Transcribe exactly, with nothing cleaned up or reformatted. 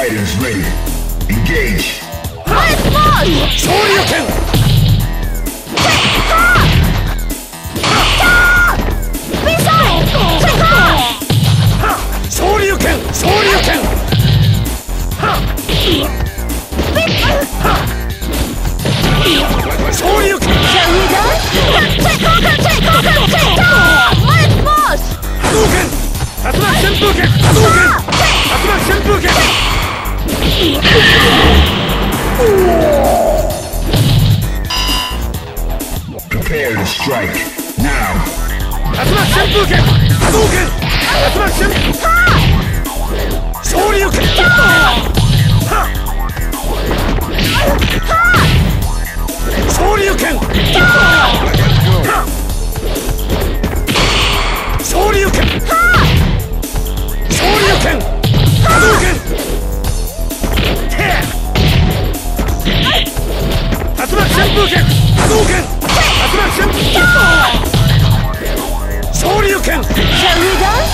fighters ready. Engage. Let's push! Shoryuken! Missile! Take off! Shoryuken! Shoryuken! Shoryuken! Shall we dance? Take off! Take off! Take off! Let's push! Hadouken! Tatsumaki Senpuken! Hadouken! Tatsumaki Senpuken! Prepare to strike. Now. Tatsumaki Senpuken! Hadouken! Tatsumaki Senpuken! Shoryuken! Shoryuken! Shoryuken! Shoryuken! Hadouken! Tatsumaki Senpuken! Hadouken! Tatsumaki Senpuken! Shoryuken! Shall we dance?